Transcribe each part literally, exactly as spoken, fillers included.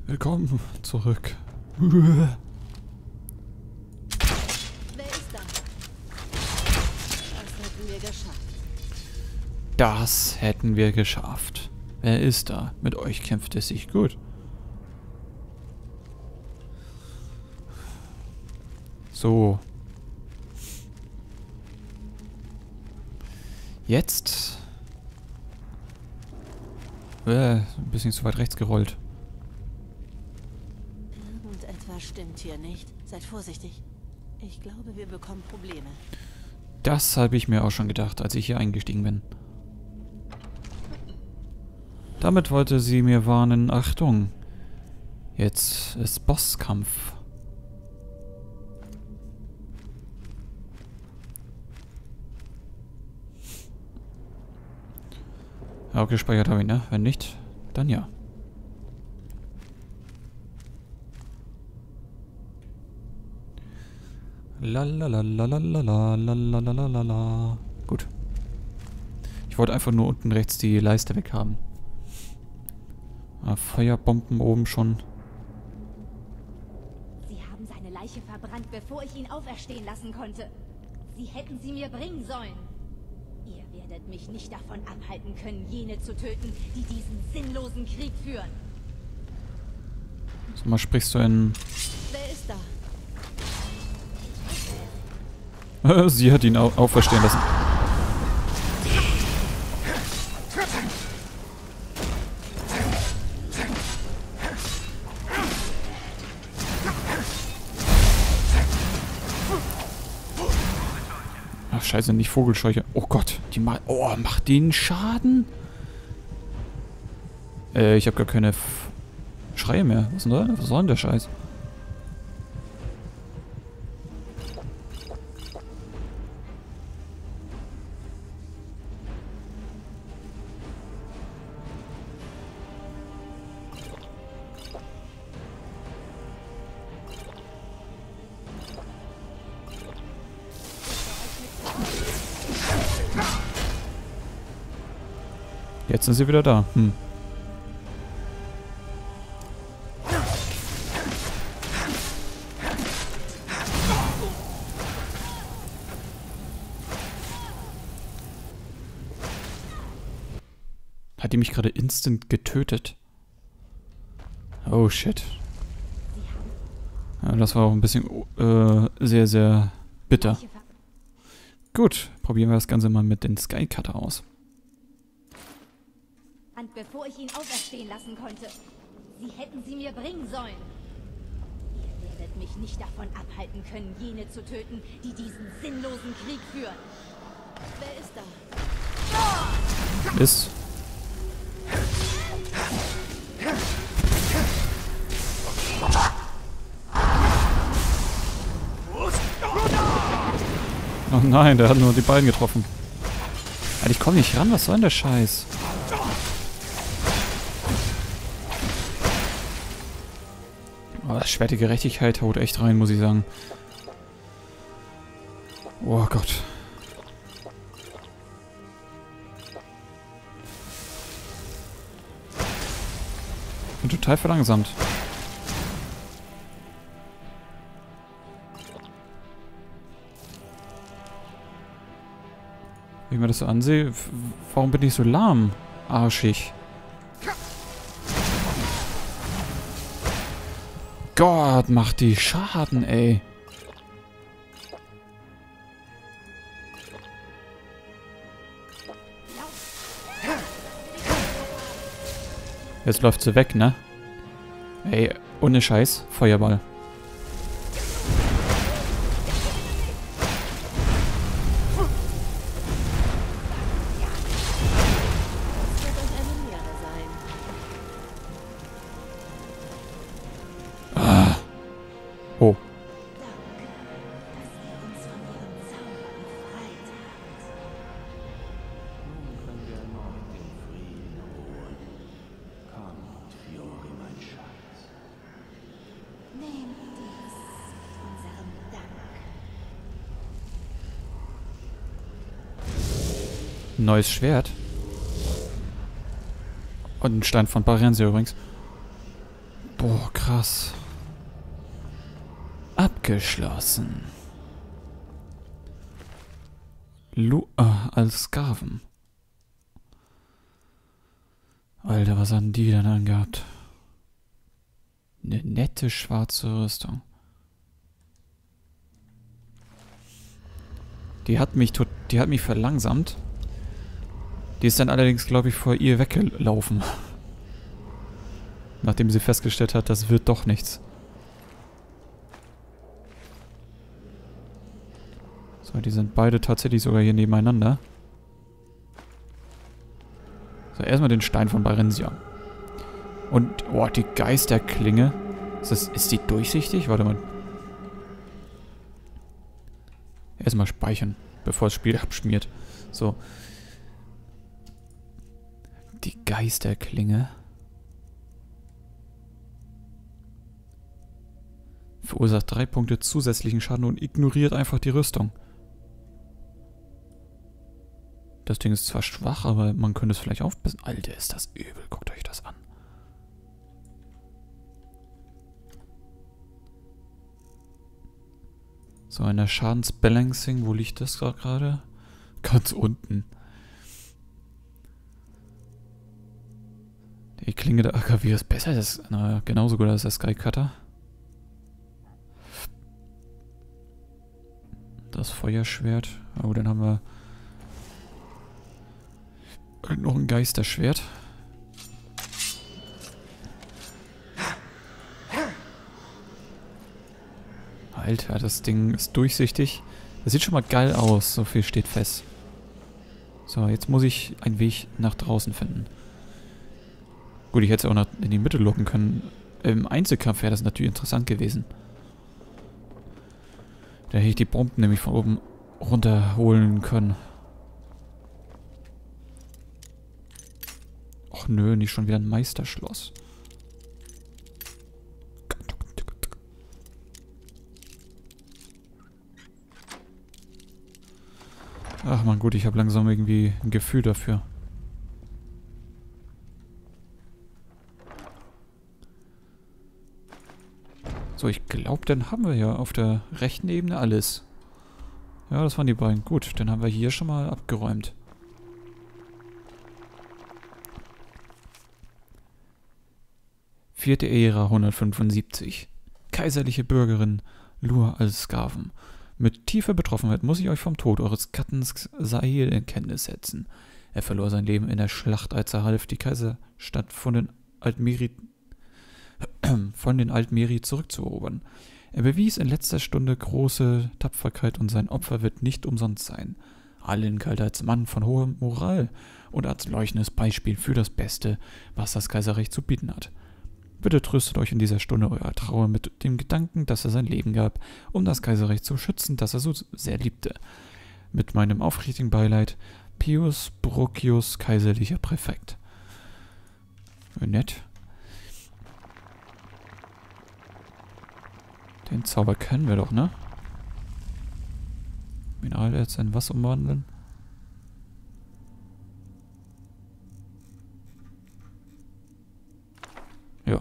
Willkommen zurück. Wer ist da? Das hätten wir geschafft. Das hätten wir geschafft. Wer ist da? Mit euch kämpft es sich gut. So. Jetzt. Äh, ein bisschen zu weit rechts gerollt. Irgendetwas stimmt hier nicht. Seid vorsichtig. Ich glaube, wir bekommen Probleme. Das habe ich mir auch schon gedacht, als ich hier eingestiegen bin. Damit wollte sie mir warnen, Achtung. Jetzt ist Bosskampf. Ja, auch gespeichert habe ich, ne? Wenn nicht, dann ja. Lalalalalalalalalala. Gut. Ich wollte einfach nur unten rechts die Leiste weghaben. Ah, Feuerbomben oben schon. Sie haben seine Leiche verbrannt, bevor ich ihn auferstehen lassen konnte. Sie hätten sie mir bringen sollen. Ihr werdet mich nicht davon abhalten können, jene zu töten, die diesen sinnlosen Krieg führen. Sag mal, sprichst du in... Wer ist da? Sie hat ihn au auferstehen lassen. Ach, scheiße, nicht Vogelscheuche. Oh Gott, die ma oh, macht den Schaden? Äh, ich habe gar keine F Schreie mehr. Was, denn da? Was soll denn der Scheiß? Jetzt sind sie wieder da. Hm. Hat die mich gerade instant getötet? Oh shit. Ja, das war auch ein bisschen äh, sehr, sehr bitter. Gut, probieren wir das Ganze mal mit den Skycutter aus. Und bevor ich ihn auferstehen lassen konnte. Sie hätten sie mir bringen sollen. Ihr werdet mich nicht davon abhalten können, jene zu töten, die diesen sinnlosen Krieg führen. Wer ist da? Ist. Oh nein, der hat nur die beiden getroffen. Alter, ich komme nicht ran, was soll denn der Scheiß? Oh, das Schwert der Gerechtigkeit haut echt rein, muss ich sagen. Oh Gott. Bin total verlangsamt. Wenn ich mir das so ansehe, warum bin ich so lahm? Arschig. Gott, macht die Schaden, ey. Jetzt läuft sie weg, ne? Ey, ohne Scheiß, Feuerball. Oh. Neues Schwert. Und ein Stein von Barense übrigens. Boah, krass. Abgeschlossen. Lu ah, als Skaven. Alter, was haben die denn angehabt? Eine nette schwarze Rüstung. Die hat mich tot, die hat mich verlangsamt. Die ist dann allerdings, glaube ich, vor ihr weggelaufen. Nachdem sie festgestellt hat, das wird doch nichts. So, die sind beide tatsächlich sogar hier nebeneinander. So, erstmal den Stein von Barensia. Und, oh, die Geisterklinge. Ist, das, ist die durchsichtig? Warte mal. Erstmal speichern, bevor das Spiel abschmiert. So. Die Geisterklinge. Verursacht drei Punkte zusätzlichen Schaden und ignoriert einfach die Rüstung. Das Ding ist zwar schwach, aber man könnte es vielleicht aufpassen. Alter, ist das übel. Guckt euch das an. So, in der Schadensbalancing, wo liegt das gerade? Ganz unten. Die Klinge der A K W ist besser. Das ist na, genauso gut als der Skycutter. Das Feuerschwert. Oh, dann haben wir noch ein Geisterschwert. Alter, das Ding ist durchsichtig. Das sieht schon mal geil aus. So viel steht fest. So, jetzt muss ich einen Weg nach draußen finden. Gut, ich hätte es auch noch in die Mitte locken können. Im Einzelkampf wäre das natürlich interessant gewesen. Da hätte ich die Bomben nämlich von oben runterholen können. Och nö, nicht schon wieder ein Meisterschloss. Ach man, gut, ich habe langsam irgendwie ein Gefühl dafür. So, ich glaube, dann haben wir ja auf der rechten Ebene alles. Ja, das waren die beiden. Gut, dann haben wir hier schon mal abgeräumt. Vierte Ära hundertfünfundsiebzig. Kaiserliche Bürgerin Lur als Skaven. Mit tiefer Betroffenheit muss ich euch vom Tod eures Gattens Sahil in Kenntnis setzen. Er verlor sein Leben in der Schlacht, als er half, die Kaiserstadt von den Altmeri von den Altmeri zurückzuerobern. Er bewies in letzter Stunde große Tapferkeit und sein Opfer wird nicht umsonst sein. Allen galt als Mann von hoher Moral und als leuchtendes Beispiel für das Beste, was das Kaiserreich zu bieten hat. Bitte tröstet euch in dieser Stunde eurer Trauer mit dem Gedanken, dass er sein Leben gab, um das Kaiserreich zu schützen, das er so sehr liebte. Mit meinem aufrichtigen Beileid, Pius Brocius, kaiserlicher Präfekt. Nett. Den Zauber kennen wir doch, ne? Mineralerz in was umwandeln? Ja.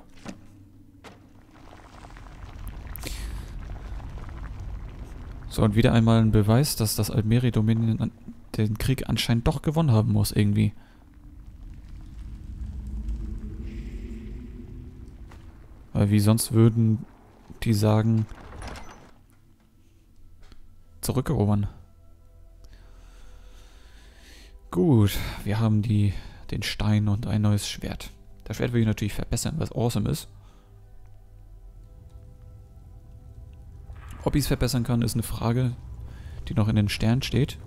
So, und wieder einmal ein Beweis, dass das Altmeri-Dominion den Krieg anscheinend doch gewonnen haben muss, irgendwie. Weil wie sonst würden die sagen, zurückerobern. Gut, wir haben die, den Stein und ein neues Schwert. Das Schwert will ich natürlich verbessern, was awesome ist. Ob ich es verbessern kann, ist eine Frage, die noch in den Sternen steht.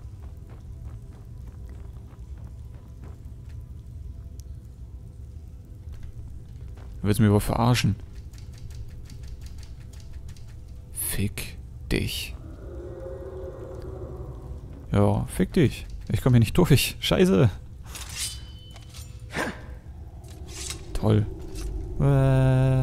Du willst mich wohl verarschen. Fick dich. Ja, fick dich. Ich komme hier nicht durch. Scheiße. Toll. Äh.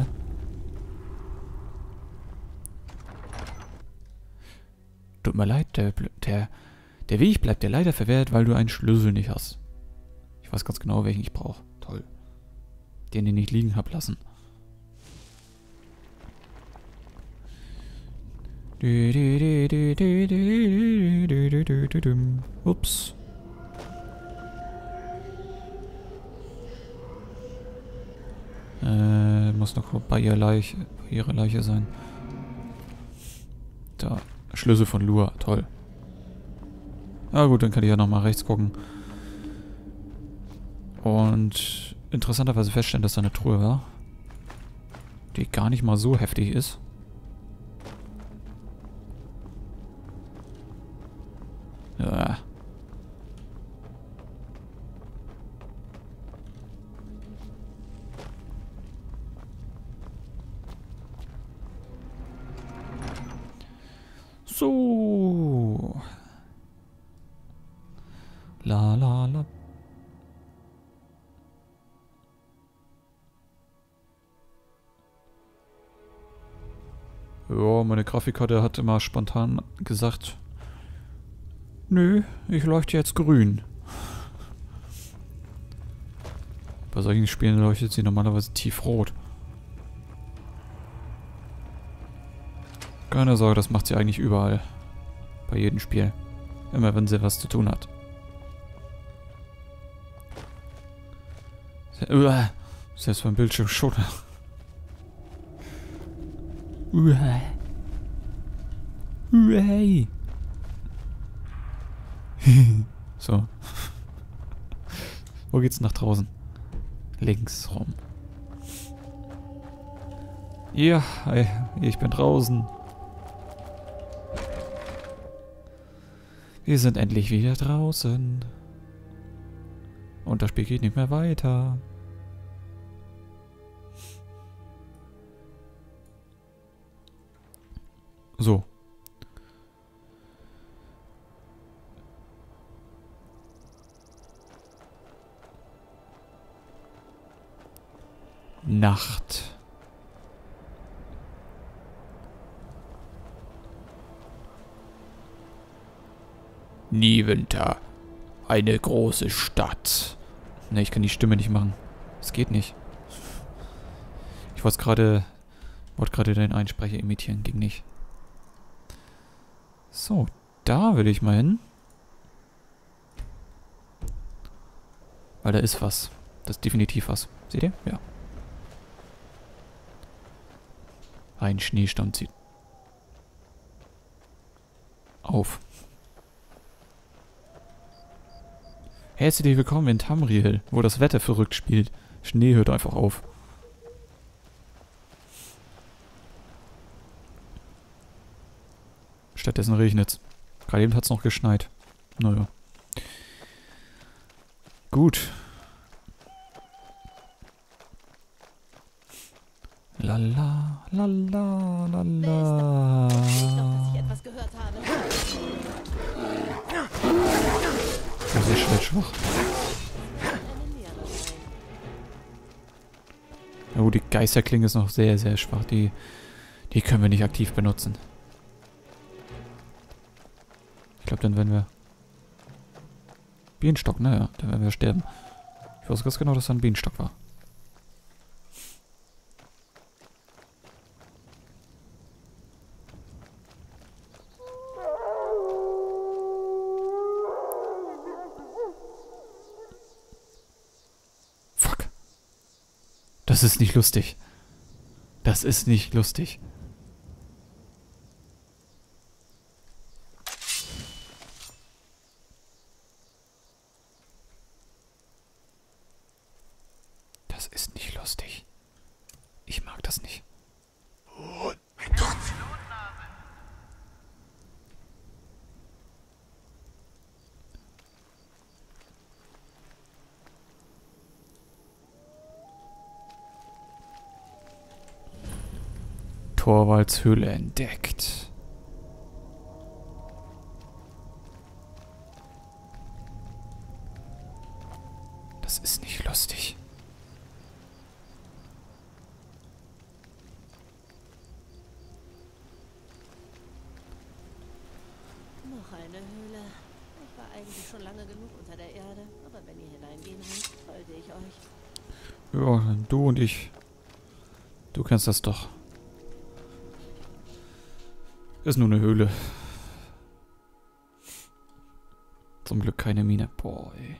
Tut mir leid, der, der, der Weg bleibt dir leider verwehrt, weil du einen Schlüssel nicht hast. Ich weiß ganz genau, welchen ich brauche. Toll. Den, den ich liegen hab lassen. Ups. Äh, muss noch bei ihrer Leiche, bei ihrer Leiche sein. Da. Schlüssel von Lua. Toll. Na gut, dann kann ich ja nochmal rechts gucken. Und interessanterweise feststellen, dass da eine Truhe war. Die gar nicht mal so heftig ist. Ja. So. La la la. Ja, meine Grafikkarte hat immer spontan gesagt, nö, ich leuchte jetzt grün. Bei solchen Spielen leuchtet sie normalerweise tiefrot. Keine Sorge, das macht sie eigentlich überall. Bei jedem Spiel. Immer wenn sie was zu tun hat. Uah, selbst beim Bildschirm schon. Uah. Uah. So. Wo geht's nach draußen? Links rum. Ja, ich bin draußen. Wir sind endlich wieder draußen. Und das Spiel geht nicht mehr weiter. So. Nacht. Niewinter. Eine große Stadt. Ne, ich kann die Stimme nicht machen. Es geht nicht. Ich wollte gerade wollte gerade den Einsprecher imitieren, ging nicht. So, da will ich mal hin. Weil da ist was. Das ist definitiv was. Seht ihr? Ja. Ein Schneestand zieht auf. Herzlich willkommen in Tamriel, wo das Wetter verrückt spielt. Schnee hört einfach auf. Stattdessen regnet's. Gerade eben hat's noch geschneit. Naja. Gut. Lala, lala, lala. Ich glaube, dass ich etwas gehört habe. Das ist schnell schwach. Na gut, die Geisterklinge ist noch sehr, sehr schwach. Die, die können wir nicht aktiv benutzen. Ich glaube, dann werden wir... Bienenstock, naja, dann werden wir sterben. Ich weiß ganz genau, dass da ein Bienenstock war. Fuck. Das ist nicht lustig. Das ist nicht lustig. Das ist nicht lustig. Ich mag das nicht. Torvalds Höhle entdeckt. Das ist nicht lustig. Noch eine Höhle. Ich war eigentlich schon lange genug unter der Erde, aber wenn ihr hineingehen wollt, folge ich euch. Ja, du und ich. Du kennst das doch. Ist nur eine Höhle. Zum Glück keine Mine. Boah, ey.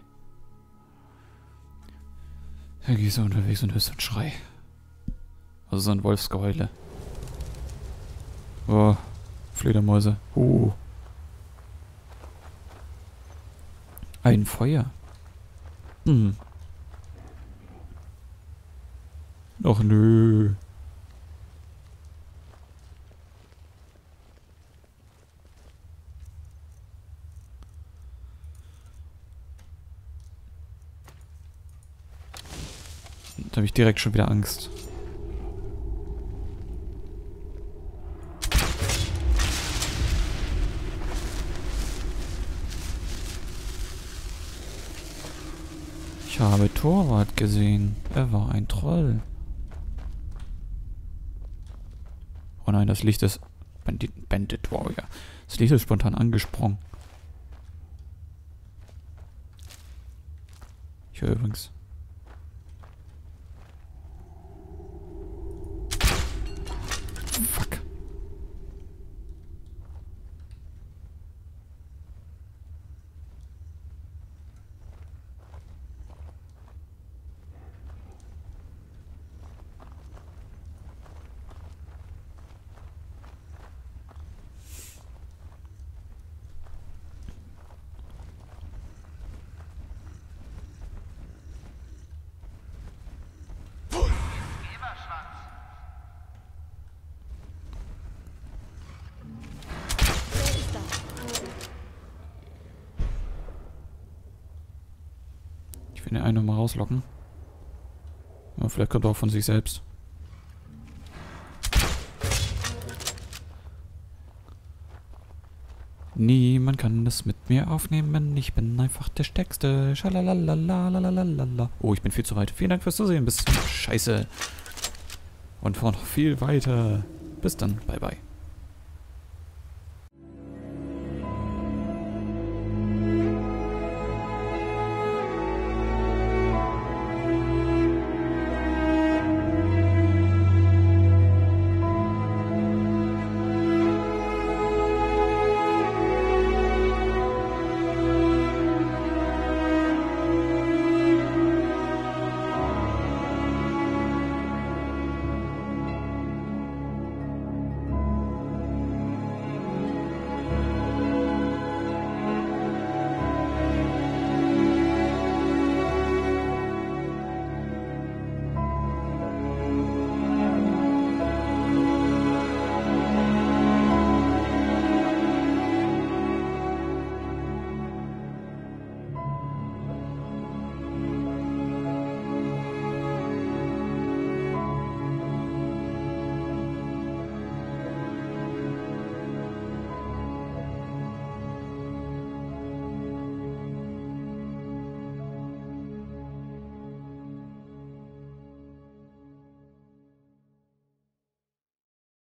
Da gehst du unterwegs und hörst einen Schrei. Also so ein Wolfsgeheule. Oh, Fledermäuse. Oh. Ein Feuer. Hm. Ach nö. Da habe ich direkt schon wieder Angst. Ich habe Torwart gesehen. Er war ein Troll. Oh nein, das Licht ist... Bandit, Bandit Warrior. Das Licht ist spontan angesprungen. Ich höre übrigens... Fuck. Ich will den einen nochmal rauslocken. Aber vielleicht kommt er auch von sich selbst. Niemand kann das mit mir aufnehmen. Ich bin einfach der Stärkste. Schalalalalalalalala. Oh, ich bin viel zu weit. Vielen Dank fürs Zusehen. Bis zum Scheiße. Und vor noch viel weiter. Bis dann. Bye, bye.